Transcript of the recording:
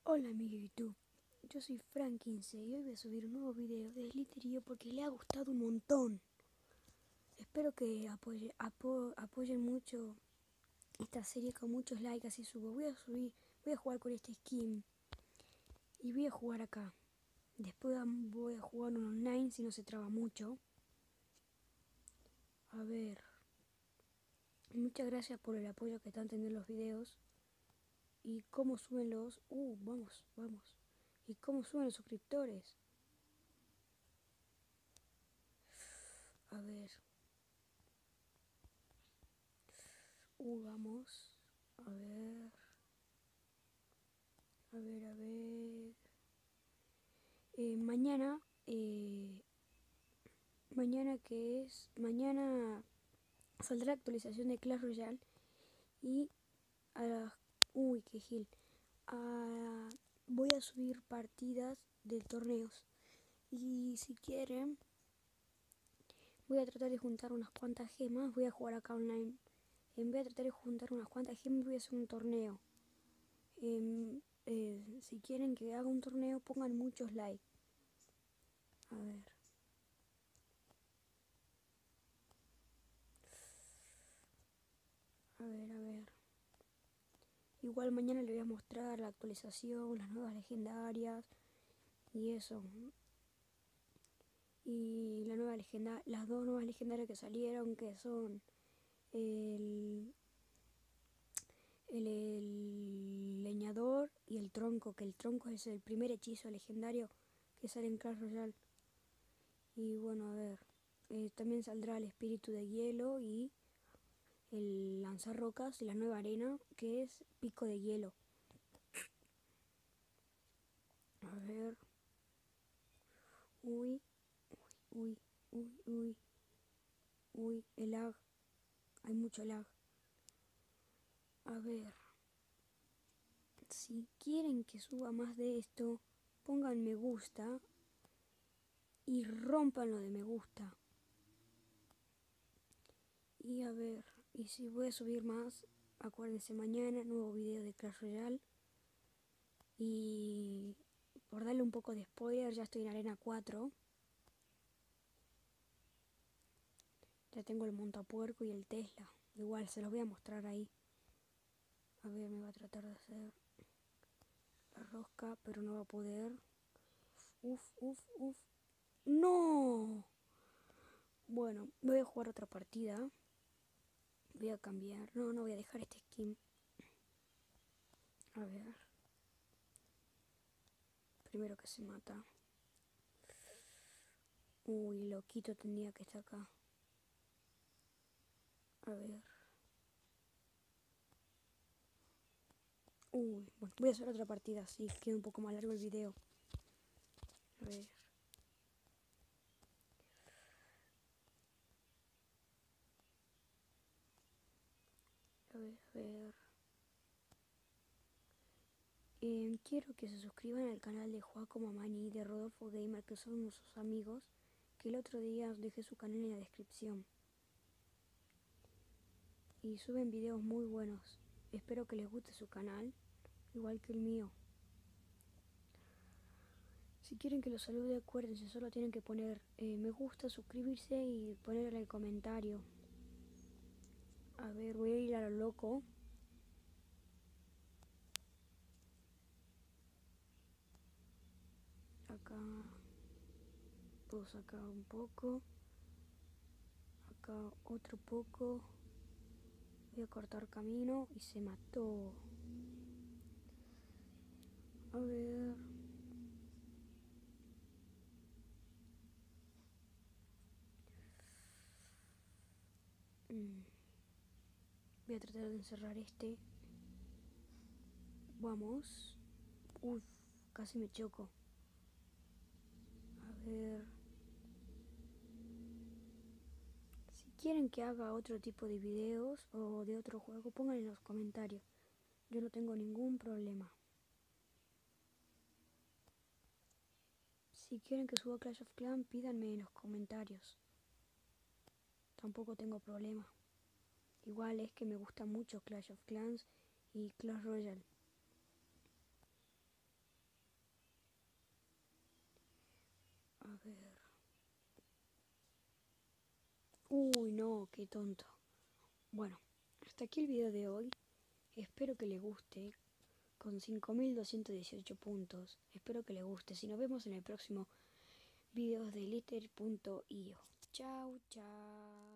Hola amigo YouTube, yo soy Frank15 y hoy voy a subir un nuevo video de Slytherin porque le ha gustado un montón. Espero que apoyen mucho esta serie con muchos likes, así subo. Voy a jugar con este skin y voy a jugar acá. Después voy a jugar un online si no se traba mucho. A ver, muchas gracias por el apoyo que están teniendo los videos. Y cómo suben vamos. Y cómo suben los suscriptores. A ver. Vamos. A ver. A ver. Mañana. Mañana saldrá la actualización de Clash Royale. Y a las. Uy, qué gil. Voy a subir partidas de torneos. Y si quieren, voy a tratar de juntar unas cuantas gemas. Voy a jugar acá online. Voy a tratar de juntar unas cuantas gemas y voy a hacer un torneo. Si quieren que haga un torneo, pongan muchos likes. A ver. A ver. Igual mañana les voy a mostrar la actualización, las nuevas legendarias y eso. Y las dos nuevas legendarias que salieron, que son el leñador y el tronco, que el tronco es el primer hechizo legendario que sale en Clash Royale. Y bueno, a ver, también saldrá el espíritu de hielo y el lanzarrocas y la nueva arena, que es pico de hielo. A ver. Uy, uy, uy, uy, uy, el lag. Hay mucho lag. A ver. Si quieren que suba más de esto, pongan me gusta y rompan lo de me gusta. Y a ver, y si voy a subir más, acuérdense mañana, nuevo video de Clash Royale. Y por darle un poco de spoiler, ya estoy en Arena 4. Ya tengo el montapuerco y el Tesla. Igual, se los voy a mostrar ahí. A ver, me va a tratar de hacer la rosca, pero no va a poder. Uf. ¡No! Bueno, voy a jugar otra partida. Voy a cambiar. No voy a dejar este skin. A ver. Primero que se mata. Uy, loquito tendría que estar acá. A ver. Uy, bueno, voy a hacer otra partida así. Queda un poco más largo el video. A ver. A ver. Quiero que se suscriban al canal de Joaco Mamani y de Rodolfo Gamer, que son nuestros amigos, que el otro día os dejé su canal en la descripción. Y suben videos muy buenos. Espero que les guste su canal, igual que el mío. Si quieren que los salude, acuérdense, solo tienen que poner me gusta, suscribirse y poner en el comentario. A ver, voy a ir a lo loco. Acá puedo sacar un poco. Acá otro poco. Voy a cortar camino y se mató. A ver. Voy a tratar de encerrar este. Vamos. Uf, casi me choco. A ver. Si quieren que haga otro tipo de videos o de otro juego, pongan en los comentarios. Yo no tengo ningún problema. Si quieren que suba Clash of Clans, pídanme en los comentarios. Tampoco tengo problema. Igual es que me gusta mucho Clash of Clans y Clash Royale. ver. Uy, no, qué tonto. Bueno, hasta aquí el video de hoy. Espero que les guste. Con 5218 puntos. Espero que les guste. Si nos vemos en el próximo video de Litter.io. Chau, chau.